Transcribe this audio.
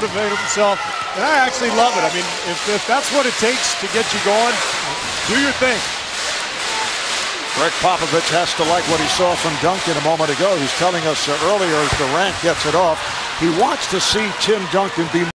motivate himself. And I actually love it. I mean, if that's what it takes to get you going, do your thing. Greg Popovich has to like what he saw from Duncan a moment ago. He's telling us earlier as Durant gets it off, he wants to see Tim Duncan be